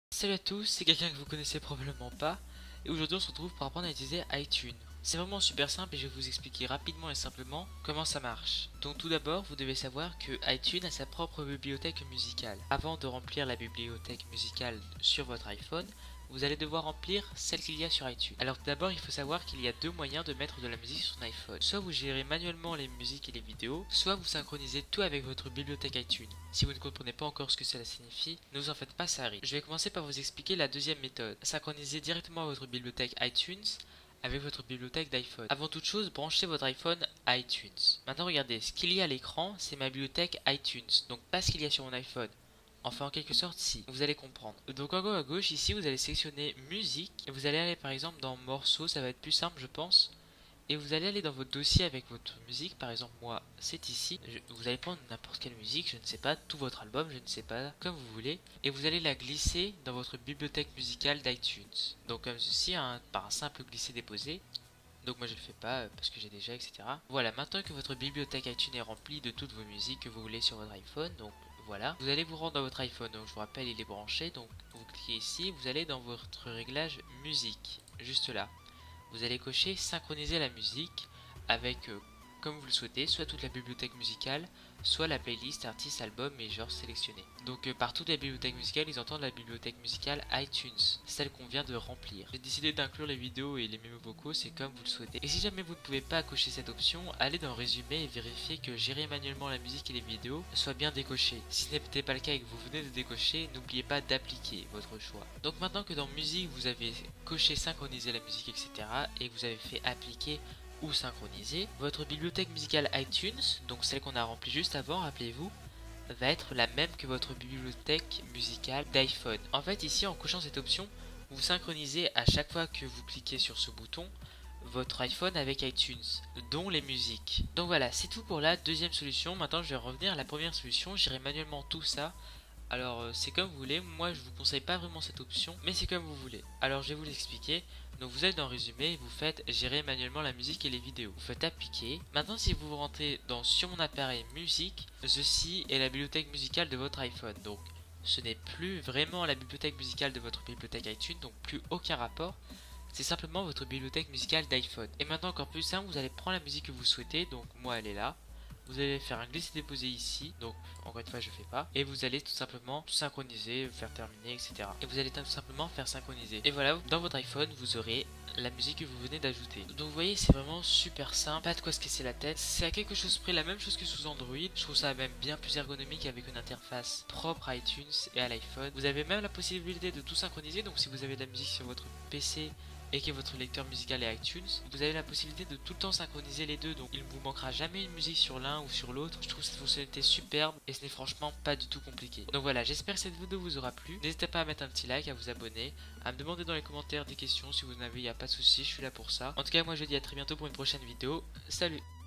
Salut à tous, c'est quelqu'un que vous connaissez probablement pas, et aujourd'hui on se retrouve pour apprendre à utiliser iTunes. C'est vraiment super simple et je vais vous expliquer rapidement et simplement comment ça marche. Donc tout d'abord, vous devez savoir que iTunes a sa propre bibliothèque musicale. Avant de remplir la bibliothèque musicale sur votre iPhone, vous allez devoir remplir celle qu'il y a sur iTunes. Alors tout d'abord, il faut savoir qu'il y a deux moyens de mettre de la musique sur son iPhone. Soit vous gérez manuellement les musiques et les vidéos, soit vous synchronisez tout avec votre bibliothèque iTunes. Si vous ne comprenez pas encore ce que cela signifie, ne vous en faites pas, ça arrive. Je vais commencer par vous expliquer la deuxième méthode. Synchroniser directement votre bibliothèque iTunes avec votre bibliothèque d'iPhone. Avant toute chose, branchez votre iPhone à iTunes. Maintenant regardez, ce qu'il y a à l'écran, c'est ma bibliothèque iTunes, donc pas ce qu'il y a sur mon iPhone. Enfin en quelque sorte si, vous allez comprendre. Donc en haut à gauche ici vous allez sélectionner musique et vous allez aller par exemple dans morceaux, ça va être plus simple je pense. Et vous allez aller dans votre dossier avec votre musique, par exemple moi c'est ici, vous allez prendre n'importe quelle musique, je ne sais pas, tout votre album, je ne sais pas, comme vous voulez. Et vous allez la glisser dans votre bibliothèque musicale d'iTunes. Donc comme ceci, par un simple glisser-déposer. Donc moi je le fais pas parce que j'ai déjà etc. Voilà, maintenant que votre bibliothèque iTunes est remplie de toutes vos musiques que vous voulez sur votre iPhone, donc voilà, vous allez vous rendre dans votre iPhone, donc je vous rappelle il est branché, donc vous cliquez ici, vous allez dans votre réglage musique, juste là. Vous allez cocher synchroniser la musique avec, comme vous le souhaitez, soit toute la bibliothèque musicale, soit la playlist artiste, album et genre sélectionné. Donc par toute la bibliothèque musicale, ils entendent la bibliothèque musicale iTunes, celle qu'on vient de remplir. J'ai décidé d'inclure les vidéos et les mémos vocaux, c'est comme vous le souhaitez. Et si jamais vous ne pouvez pas cocher cette option, allez dans résumé et vérifiez que gérer manuellement la musique et les vidéos soit bien décoché. Si ce n'était pas le cas et que vous venez de décocher, n'oubliez pas d'appliquer votre choix. Donc maintenant que dans musique vous avez coché synchroniser la musique etc. et que vous avez fait appliquer ou synchroniser, votre bibliothèque musicale iTunes, donc celle qu'on a remplie juste avant, rappelez-vous, va être la même que votre bibliothèque musicale d'iPhone. En fait ici en cochant cette option, vous synchronisez à chaque fois que vous cliquez sur ce bouton votre iPhone avec iTunes, dont les musiques. Donc voilà, c'est tout pour la deuxième solution. Maintenant je vais revenir à la première solution, j'irai manuellement tout ça. Alors c'est comme vous voulez, moi je vous conseille pas vraiment cette option, mais c'est comme vous voulez. Alors je vais vous l'expliquer. Donc vous êtes dans résumé, vous faites gérer manuellement la musique et les vidéos. Vous faites appliquer. Maintenant si vous rentrez dans sur mon appareil musique, ceci est la bibliothèque musicale de votre iPhone. Donc ce n'est plus vraiment la bibliothèque musicale de votre bibliothèque iTunes, donc plus aucun rapport. C'est simplement votre bibliothèque musicale d'iPhone. Et maintenant encore plus simple, vous allez prendre la musique que vous souhaitez, donc moi elle est là. Vous allez faire un glisser-déposer ici, donc encore une fois je fais pas, et vous allez tout simplement synchroniser, faire terminer, etc. Et vous allez tout simplement faire synchroniser. Et voilà, dans votre iPhone, vous aurez la musique que vous venez d'ajouter. Donc vous voyez, c'est vraiment super simple, pas de quoi se casser la tête. C'est à quelque chose près la même chose que sous Android. Je trouve ça même bien plus ergonomique avec une interface propre à iTunes et à l'iPhone. Vous avez même la possibilité de tout synchroniser, donc si vous avez de la musique sur votre PC et que votre lecteur musical est iTunes, vous avez la possibilité de tout le temps synchroniser les deux, donc il ne vous manquera jamais une musique sur l'un ou sur l'autre. Je trouve cette fonctionnalité superbe et ce n'est franchement pas du tout compliqué. Donc voilà, j'espère que cette vidéo vous aura plu. N'hésitez pas à mettre un petit like, à vous abonner, à me demander dans les commentaires des questions si vous en avez, il n'y a pas de souci, je suis là pour ça. En tout cas, moi je vous dis à très bientôt pour une prochaine vidéo. Salut!